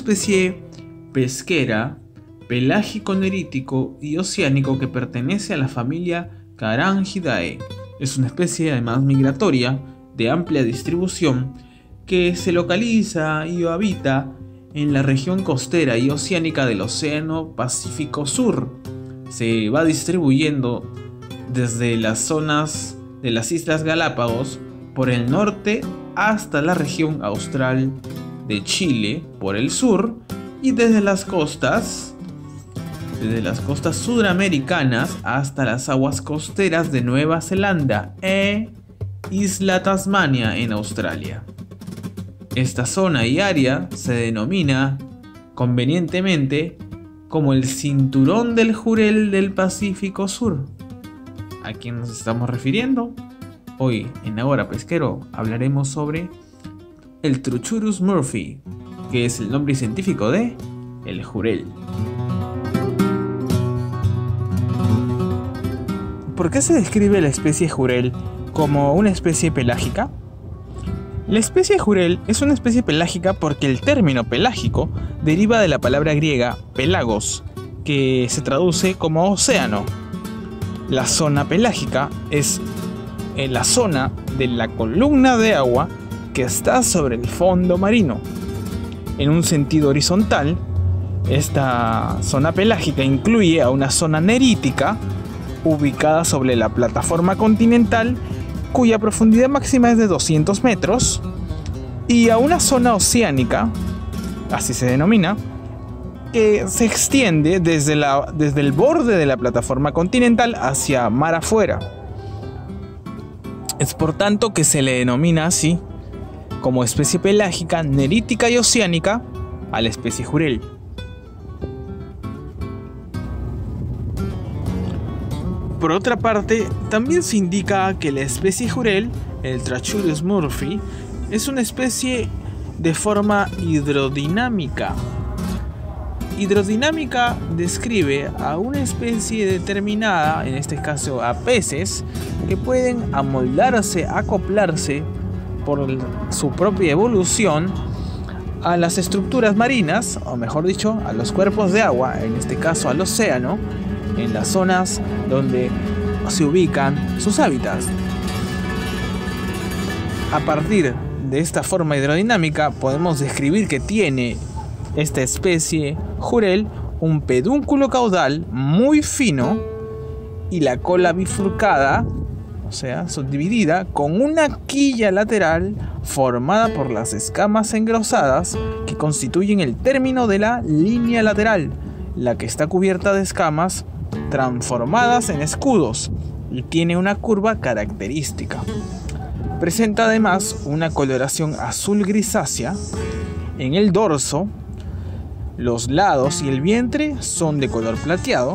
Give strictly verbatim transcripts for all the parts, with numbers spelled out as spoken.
especie pesquera, pelágico-nerítico y oceánico que pertenece a la familia Carangidae. Es una especie además migratoria de amplia distribución que se localiza y habita en la región costera y oceánica del Océano Pacífico Sur. Se va distribuyendo desde las zonas de las Islas Galápagos por el norte hasta la región austral de Chile por el sur, y desde las costas desde las costas sudamericanas hasta las aguas costeras de Nueva Zelanda e Isla Tasmania en Australia. Esta zona y área se denomina convenientemente como el Cinturón del Jurel del Pacífico Sur. ¿A quién nos estamos refiriendo? Hoy en Ahora Pesquero hablaremos sobre el Trochurus murphy, que es el nombre científico de el jurel. ¿Por qué se describe la especie jurel como una especie pelágica? La especie jurel es una especie pelágica porque el término pelágico deriva de la palabra griega pelagos, que se traduce como océano. La zona pelágica es en la zona de la columna de agua que está sobre el fondo marino. En un sentido horizontal, esta zona pelágica incluye a una zona nerítica ubicada sobre la plataforma continental, cuya profundidad máxima es de doscientos metros, y a una zona oceánica, así se denomina, que se extiende desde, la, desde el borde de la plataforma continental hacia mar afuera. Es por tanto que se le denomina así como especie pelágica, nerítica y oceánica a la especie jurel. Por otra parte, también se indica que la especie jurel, el Trochurus murphy, es una especie de forma hidrodinámica. Hidrodinámica describe a una especie determinada, en este caso a peces, que pueden amoldarse, acoplarse por su propia evolución a las estructuras marinas, o mejor dicho, a los cuerpos de agua, en este caso al océano, en las zonas donde se ubican sus hábitats. A partir de esta forma hidrodinámica podemos describir que tiene esta especie jurel un pedúnculo caudal muy fino y la cola bifurcada, o sea, subdividida, con una quilla lateral formada por las escamas engrosadas que constituyen el término de la línea lateral, la que está cubierta de escamas transformadas en escudos y tiene una curva característica. Presenta además una coloración azul grisácea en el dorso. Los lados y el vientre son de color plateado.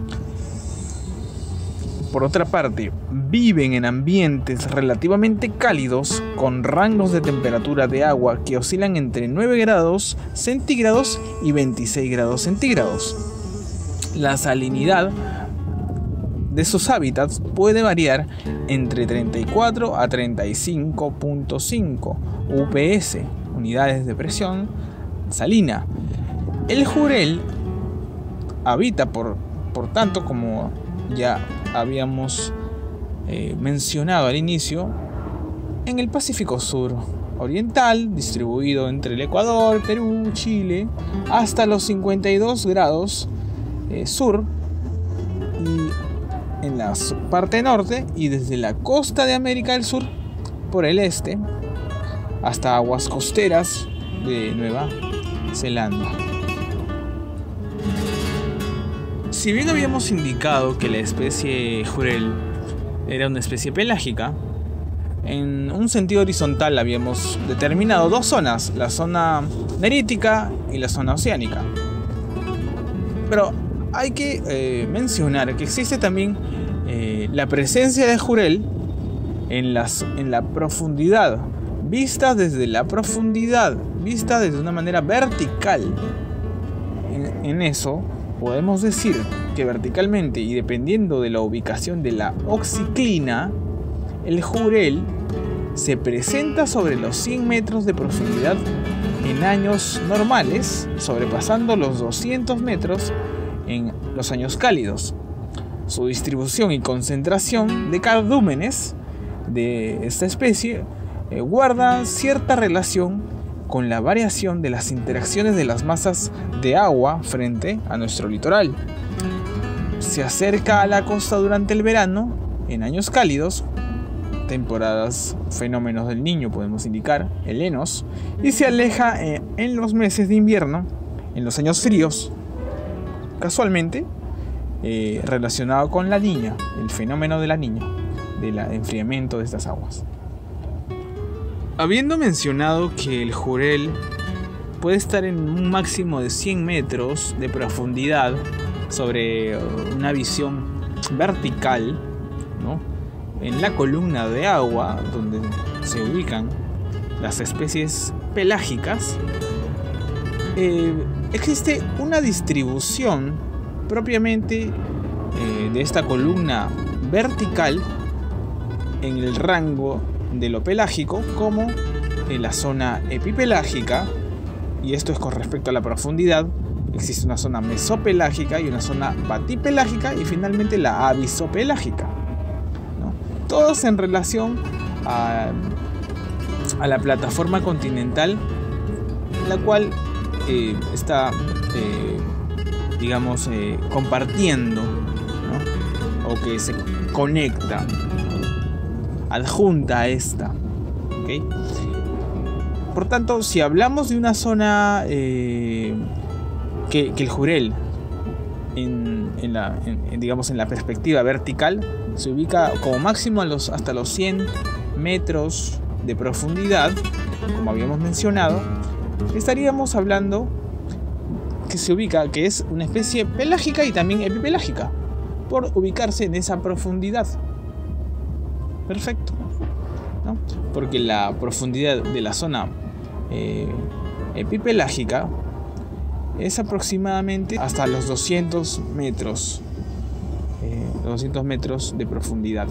Por otra parte, viven en ambientes relativamente cálidos con rangos de temperatura de agua que oscilan entre nueve grados centígrados y veintiséis grados centígrados. La salinidad de sus hábitats puede variar entre treinta y cuatro a treinta y cinco punto cinco U P S, unidades de presión salina. El jurel habita, por, por tanto, como ya habíamos eh, mencionado al inicio, en el Pacífico Sur oriental, distribuido entre el Ecuador, Perú, Chile, hasta los cincuenta y dos grados eh, sur, y en la parte norte, y desde la costa de América del Sur por el este hasta aguas costeras de Nueva Zelanda. Si bien habíamos indicado que la especie jurel era una especie pelágica, en un sentido horizontal habíamos determinado dos zonas, la zona nerítica y la zona oceánica. Pero hay que eh, mencionar que existe también eh, la presencia de jurel en, las, en la profundidad, vista desde la profundidad, vista desde una manera vertical. En, en eso podemos decir que verticalmente y dependiendo de la ubicación de la oxiclina, el jurel se presenta sobre los cien metros de profundidad en años normales, sobrepasando los doscientos metros en los años cálidos. Su distribución y concentración de cardúmenes de esta especie eh, guarda cierta relación con la variación de las interacciones de las masas de agua frente a nuestro litoral. Se acerca a la costa durante el verano, en años cálidos, temporadas, fenómenos del Niño podemos indicar, helenos, y se aleja eh, en los meses de invierno, en los años fríos, casualmente eh, relacionado con la Niña, el fenómeno de la Niña, del enfriamiento de estas aguas. Habiendo mencionado que el Jurel puede estar en un máximo de cien metros de profundidad sobre una visión vertical, ¿no?, en la columna de agua donde se ubican las especies pelágicas, eh, existe una distribución propiamente eh, de esta columna vertical en el rango de lo pelágico como en la zona epipelágica, y esto es con respecto a la profundidad. Existe una zona mesopelágica y una zona batipelágica y finalmente la abisopelágica, ¿no? Todos en relación a, a la plataforma continental, la cual eh, está eh, digamos eh, compartiendo, ¿no?, o que se conecta, adjunta a esta, ¿okay? Por tanto, si hablamos de una zona eh, que, que el Jurel en, en la, en, digamos en la perspectiva vertical se ubica como máximo a los, hasta los cien metros de profundidad, como habíamos mencionado, estaríamos hablando que se ubica, que es una especie pelágica y también epipelágica, por ubicarse en esa profundidad. Perfecto, ¿no? Porque la profundidad de la zona eh, epipelágica es aproximadamente hasta los doscientos metros, eh, doscientos metros de profundidad.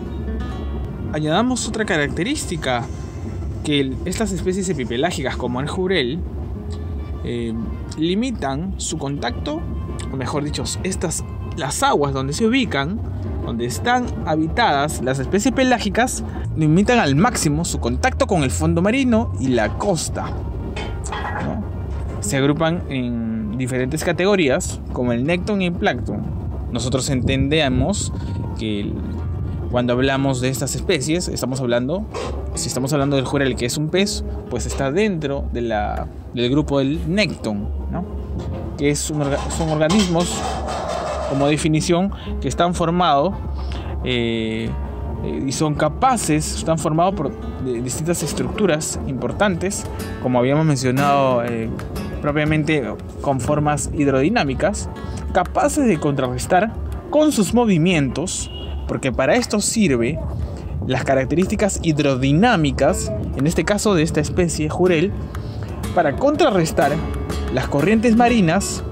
Añadamos otra característica, que el, estas especies epipelágicas como el Jurel eh, limitan su contacto, o mejor dicho, estas, las aguas donde se ubican, donde están habitadas las especies pelágicas, limitan al máximo su contacto con el fondo marino y la costa, ¿no? Se agrupan en diferentes categorías, como el nécton y el plancton. Nosotros entendemos que el, cuando hablamos de estas especies, estamos hablando, si estamos hablando del Jurel, que es un pez, pues está dentro de la, del grupo del nécton, ¿no?, que es un, son organismos, como definición, que están formados eh, eh, y son capaces, están formados por de distintas estructuras importantes, como habíamos mencionado eh, propiamente con formas hidrodinámicas, capaces de contrarrestar con sus movimientos, porque para esto sirve las características hidrodinámicas, en este caso de esta especie Jurel, para contrarrestar las corrientes marinas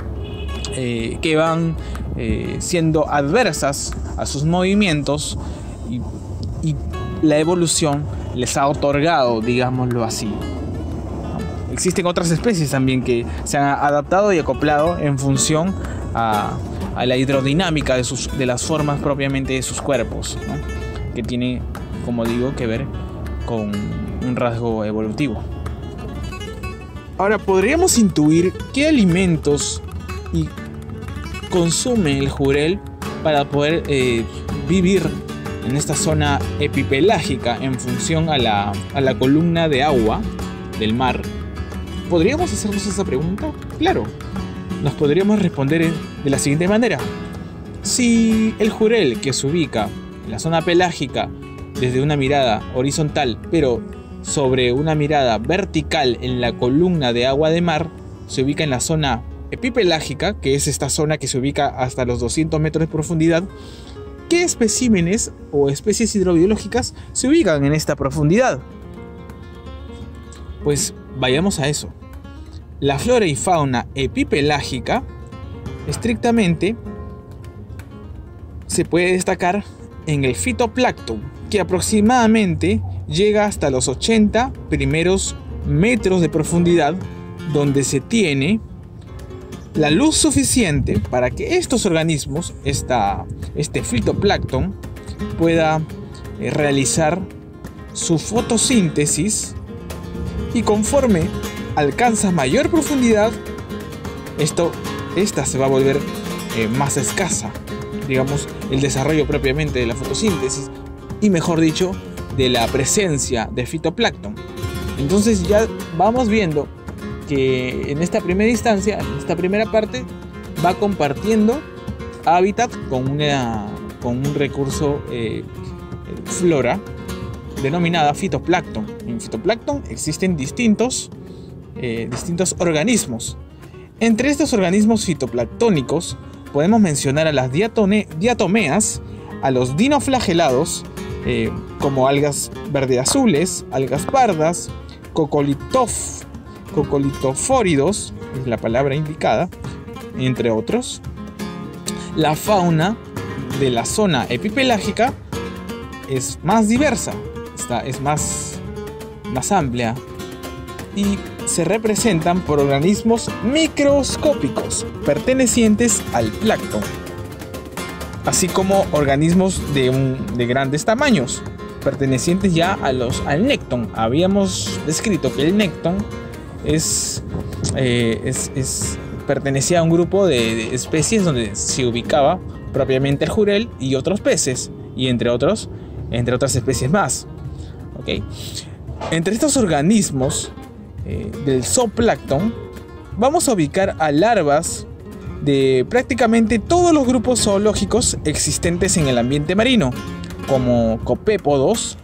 Eh, que van eh, siendo adversas a sus movimientos, y, y la evolución les ha otorgado, digámoslo así, ¿no? Existen otras especies también que se han adaptado y acoplado en función a, a la hidrodinámica de, sus, de las formas propiamente de sus cuerpos, ¿no?, que tiene, como digo, que ver con un rasgo evolutivo. Ahora, podríamos intuir qué alimentos y consume el Jurel para poder eh, vivir en esta zona epipelágica en función a la, a la columna de agua del mar. ¿Podríamos hacernos esa pregunta? Claro, nos podríamos responder de la siguiente manera. Si el Jurel, que se ubica en la zona pelágica desde una mirada horizontal, pero sobre una mirada vertical en la columna de agua de mar, se ubica en la zona epipelágica, que es esta zona que se ubica hasta los doscientos metros de profundidad, ¿qué especímenes o especies hidrobiológicas se ubican en esta profundidad? Pues vayamos a eso. La flora y fauna epipelágica, estrictamente, se puede destacar en el fitoplancton, que aproximadamente llega hasta los ochenta primeros metros de profundidad, donde se tiene la luz suficiente para que estos organismos, esta, este fitoplancton, pueda eh, realizar su fotosíntesis, y conforme alcanza mayor profundidad, esto, esta se va a volver eh, más escasa, digamos, el desarrollo propiamente de la fotosíntesis, y mejor dicho, de la presencia de fitoplancton. Entonces ya vamos viendo que en esta primera instancia, en esta primera parte, va compartiendo hábitat con, una, con un recurso eh, flora denominada fitoplancton. En fitoplancton existen distintos, eh, distintos organismos. Entre estos organismos fitoplanctónicos podemos mencionar a las diatone, diatomeas, a los dinoflagelados, eh, como algas verde-azules, algas pardas, cocolitof, cocolitofóridos, es la palabra indicada, entre otros. La fauna de la zona epipelágica es más diversa, está, es más, más amplia, y se representan por organismos microscópicos pertenecientes al plancton, así como organismos de, un, de grandes tamaños pertenecientes ya a los, al nécton. Habíamos descrito que el nécton es, eh, es, es, pertenecía a un grupo de, de especies donde se ubicaba propiamente el jurel y otros peces, y entre, otros, entre otras especies más. ¿Okay? Entre estos organismos eh, del zooplancton vamos a ubicar a larvas de prácticamente todos los grupos zoológicos existentes en el ambiente marino, como copépodos,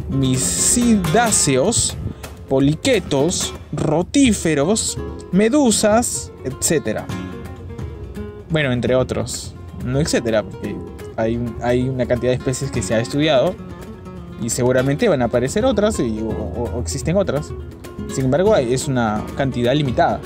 misidáceos, poliquetos, rotíferos, medusas, etcétera. Bueno, entre otros, no etcétera, porque hay, hay una cantidad de especies que se ha estudiado y seguramente van a aparecer otras y, o, o existen otras. Sin embargo, es una cantidad limitada.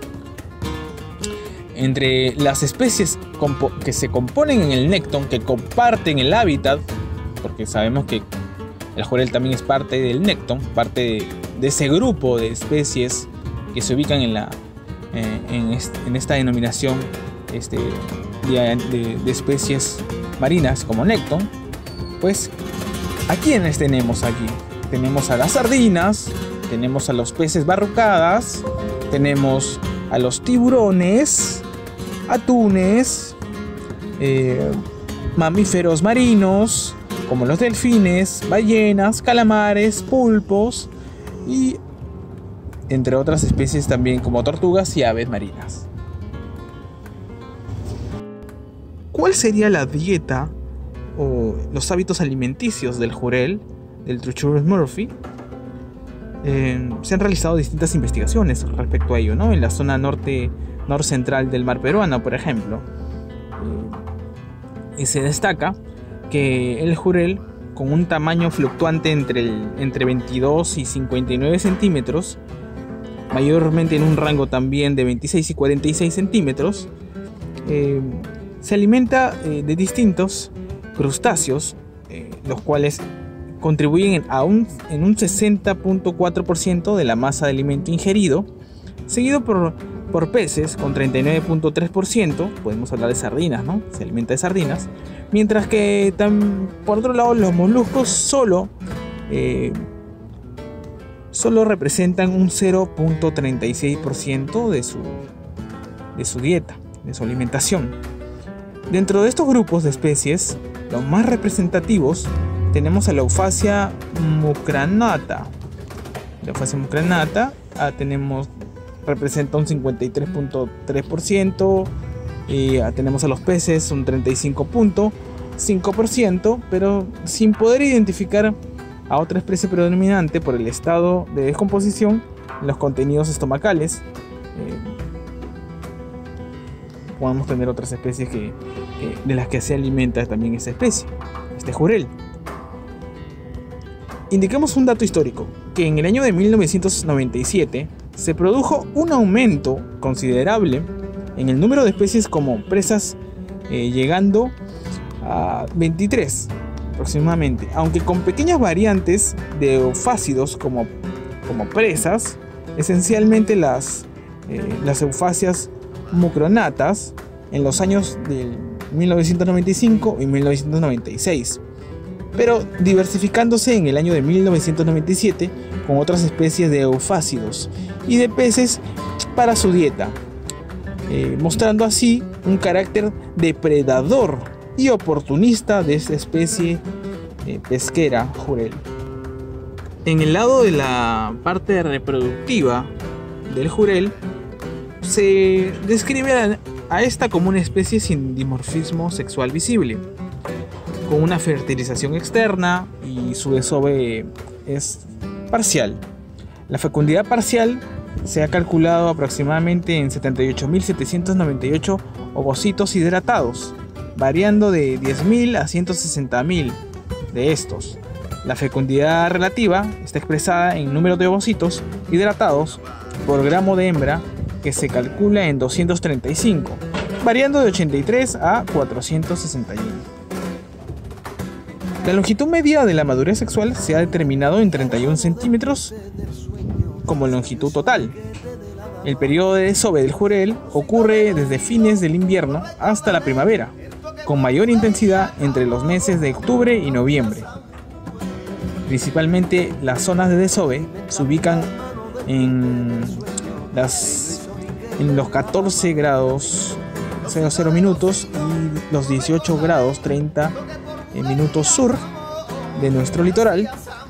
Entre las especies que se componen en el nécton, que comparten el hábitat, porque sabemos que el jurel también es parte del nécton, parte de, de ese grupo de especies que se ubican en, la, eh, en, este, en esta denominación este, de, de, de especies marinas como nécton, pues ¿a quiénes tenemos aquí? Tenemos a las sardinas, tenemos a los peces barrucadas, tenemos a los tiburones, atunes, eh, mamíferos marinos como los delfines, ballenas, calamares, pulpos y entre otras especies también como tortugas y aves marinas. ¿Cuál sería la dieta o los hábitos alimenticios del jurel, del Trichuris murphy? Eh, se han realizado distintas investigaciones respecto a ello, ¿no? En la zona norte norcentral del mar peruano, por ejemplo, eh, y se destaca que el jurel, con un tamaño fluctuante entre, el, entre veintidós y cincuenta y nueve centímetros, mayormente en un rango también de veintiséis y cuarenta y seis centímetros, eh, se alimenta eh, de distintos crustáceos, eh, los cuales contribuyen a un, en un sesenta punto cuatro por ciento de la masa de alimento ingerido, seguido por, por peces con treinta y nueve punto tres por ciento, podemos hablar de sardinas, ¿no? Se alimenta de sardinas, mientras que tam, por otro lado los moluscos solo, eh, solo representan un cero punto treinta y seis por ciento de su, de su dieta, de su alimentación. Dentro de estos grupos de especies, los más representativos tenemos a la Eufasia mucranata. La Eufasia mucranata ah, tenemos, representa un cincuenta y tres punto tres por ciento, y ah, tenemos a los peces un treinta y cinco punto cinco por ciento, pero sin poder identificar a otra especie predominante por el estado de descomposición en los contenidos estomacales. Eh, podemos tener otras especies que, eh, de las que se alimenta también esa especie, este jurel. Indiquemos un dato histórico, que en el año de mil novecientos noventa y siete se produjo un aumento considerable en el número de especies como presas, eh, llegando a veintitrés aproximadamente, aunque con pequeñas variantes de eufásidos como como presas, esencialmente las, eh, las eufausias mucronatas en los años de mil novecientos noventa y cinco y mil novecientos noventa y seis, pero diversificándose en el año de mil novecientos noventa y siete con otras especies de eufásidos y de peces para su dieta, eh, mostrando así un carácter depredador y oportunista de esta especie eh, pesquera jurel. En el lado de la parte reproductiva del jurel, se describe a, a esta como una especie sin dimorfismo sexual visible, con una fertilización externa, y su desove es parcial. La fecundidad parcial se ha calculado aproximadamente en setenta y ocho mil setecientos noventa y ocho ovocitos hidratados, variando de diez mil a ciento sesenta mil de estos. La fecundidad relativa está expresada en número de ovocitos hidratados por gramo de hembra, que se calcula en doscientos treinta y cinco, variando de ochenta y tres a cuatrocientos sesenta y uno. La longitud media de la madurez sexual se ha determinado en treinta y uno centímetros como longitud total. El periodo de desove del jurel ocurre desde fines del invierno hasta la primavera, con mayor intensidad entre los meses de octubre y noviembre. Principalmente las zonas de desove se ubican en, las, en los catorce grados cero cero minutos y los dieciocho grados treinta minutos sur de nuestro litoral,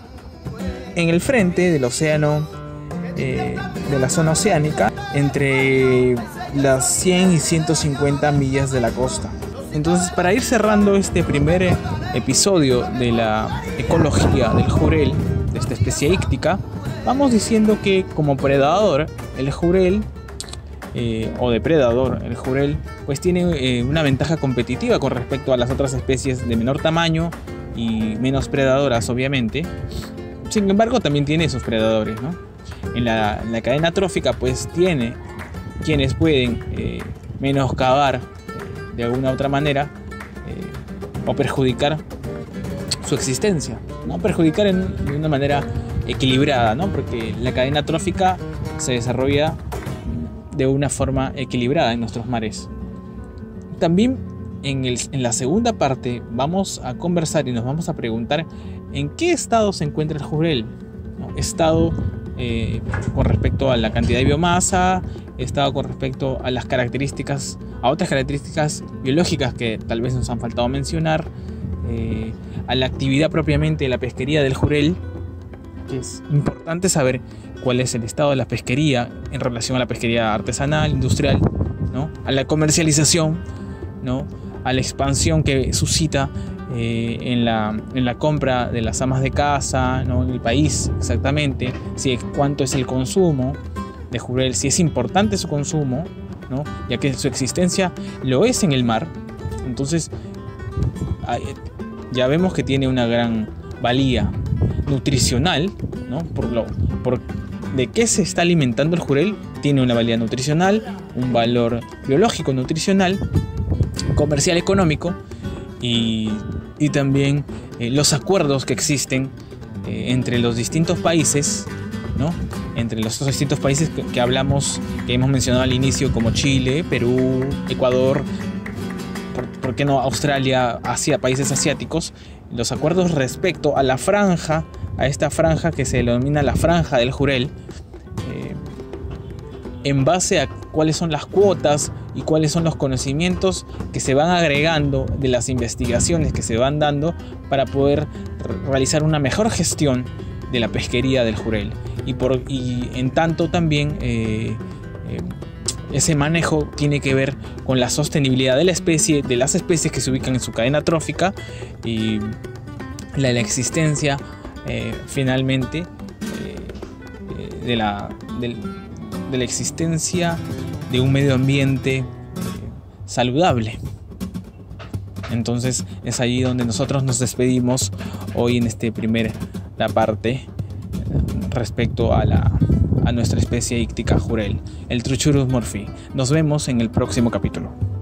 en el frente del océano, eh, de la zona oceánica, entre las cien y ciento cincuenta millas de la costa. Entonces, para ir cerrando este primer episodio de la ecología del jurel, de esta especie íctica, vamos diciendo que como predador, el jurel, eh, o depredador, el jurel, pues tiene eh, una ventaja competitiva con respecto a las otras especies de menor tamaño y menos predadoras, obviamente. Sin embargo, también tiene sus predadores, ¿no? En la, en la cadena trófica, pues tiene quienes pueden eh, menoscabar eh, de alguna otra manera eh, o perjudicar su existencia, ¿no? Perjudicar en, de una manera equilibrada, ¿no? Porque la cadena trófica se desarrolla de una forma equilibrada en nuestros mares. También en, el, en la segunda parte vamos a conversar y nos vamos a preguntar en qué estado se encuentra el jurel, ¿no? Estado eh, con respecto a la cantidad de biomasa, estado con respecto a las características, a otras características biológicas que tal vez nos han faltado mencionar, eh, a la actividad propiamente de la pesquería del jurel, que es importante saber cuál es el estado de la pesquería en relación a la pesquería artesanal, industrial, ¿no? A la comercialización, ¿no? A la expansión que suscita eh, en, la, en la compra de las amas de casa, ¿no? En el país, exactamente, si, cuánto es el consumo de jurel, si es importante su consumo, ¿no? Ya que su existencia lo es en el mar. Entonces ya vemos que tiene una gran valía nutricional, ¿no? Por lo, por de qué se está alimentando el jurel, tiene una valía nutricional, un valor biológico nutricional, comercial económico, y, y también eh, los acuerdos que existen eh, entre los distintos países, ¿no? Entre los distintos países que, que hablamos, que hemos mencionado al inicio, como Chile, Perú, Ecuador, por, ¿por qué no Australia, Asia, países asiáticos? Los acuerdos respecto a la franja, a esta franja que se denomina la franja del jurel, eh, en base a cuáles son las cuotas y cuáles son los conocimientos que se van agregando de las investigaciones que se van dando para poder realizar una mejor gestión de la pesquería del jurel. Y, por, y en tanto también eh, eh, ese manejo tiene que ver con la sostenibilidad de la especie, de las especies que se ubican en su cadena trófica, y la, la existencia eh, finalmente eh, de, la, de, de la existencia de un medio ambiente eh, saludable. Entonces es allí donde nosotros nos despedimos hoy en este primer la parte respecto a la a nuestra especie íctica jurel, el Truchurus morphi. Nos vemos en el próximo capítulo.